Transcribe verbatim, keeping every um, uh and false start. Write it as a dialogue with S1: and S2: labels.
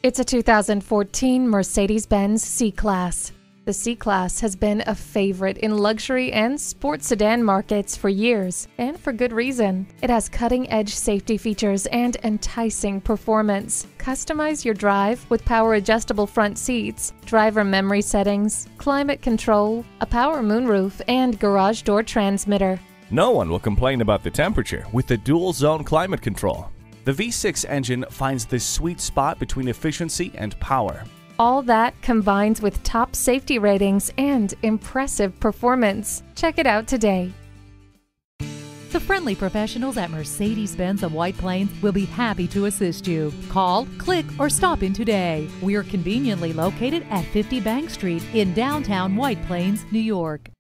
S1: It's a two thousand fourteen Mercedes-Benz C-Class. The C-Class has been a favorite in luxury and sports sedan markets for years, and for good reason. It has cutting-edge safety features and enticing performance. Customize your drive with power-adjustable front seats, driver memory settings, climate control, a power moonroof, and garage door transmitter.
S2: No one will complain about the temperature with the dual-zone climate control. The V six engine finds the sweet spot between efficiency and power.
S1: All that combines with top safety ratings and impressive performance. Check it out today.
S3: The friendly professionals at Mercedes-Benz of White Plains will be happy to assist you. Call, click, or stop in today. We are conveniently located at fifty Bank Street in downtown White Plains, New York.